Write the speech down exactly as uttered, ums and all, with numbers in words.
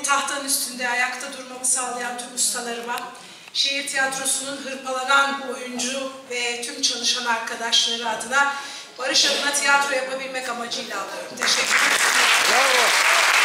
tahtanın üstünde ayakta durmamı sağlayan tüm ustalarıma, şehir tiyatrosunun hırpalanan oyuncu ve tüm çalışan arkadaşları adına, barış adına tiyatro yapabilmek amacıyla alıyorum. Teşekkür ederim. Bravo.